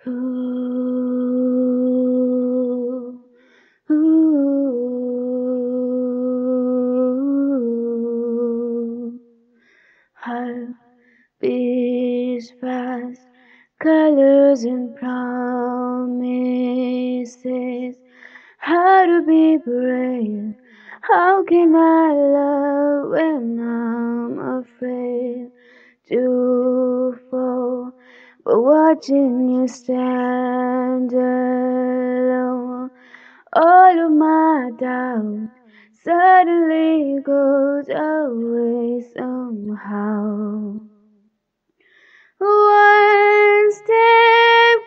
Ooh, ooh. Heart beats fast, colors and promises. How to be brave? How can I love when I'm afraid to fall? But watching you stand alone, all of my doubt suddenly goes away somehow. One step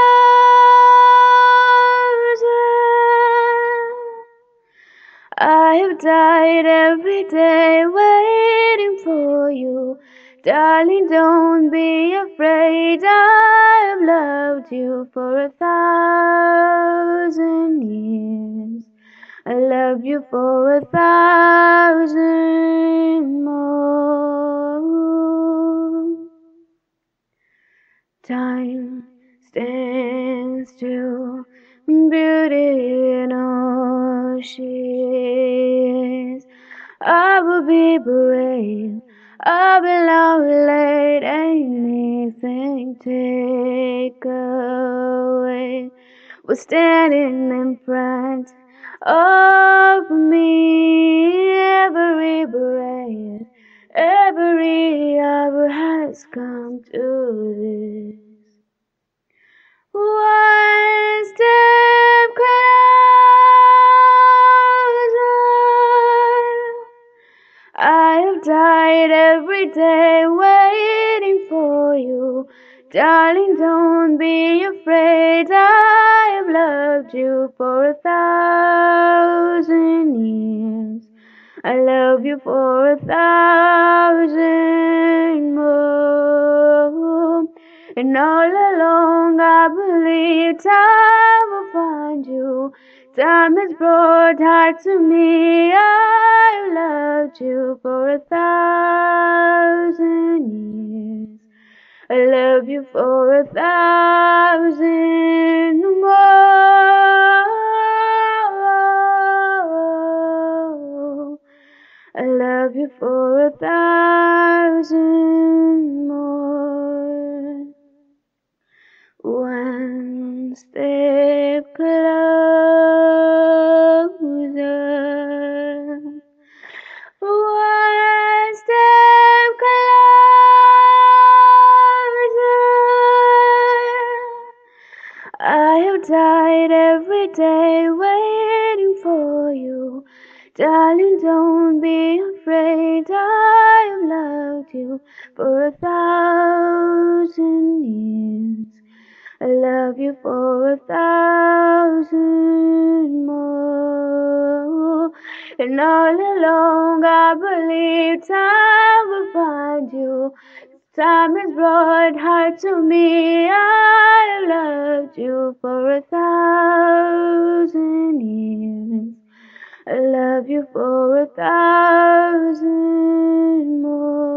closer. I have died every day waiting for you. Darling, don't be afraid. I have loved you for 1,000 years. I love you for 1,000 more. Time stands still, beauty in all she is. I will be brave, I will not let anything take away what's standing in front of me. Every breath, every hour has come to this. One step closer. I have died every day waiting for you. Darling, don't be afraid. I have loved you for 1,000 years. I love you for 1,000 more. And all along I believe time will find you. Time has brought heart to me. I loved you for 1,000 years. I love you for 1,000 more. I love you for 1,000 more. One step closer. One step closer. I have died every day waiting for you. Darling, don't be afraid. I have loved you for 1,000 years. I love you for 1,000 more. And all along I believe time will find you. Time has brought heart to me. I have loved you for 1,000 years. I love you for 1,000 more.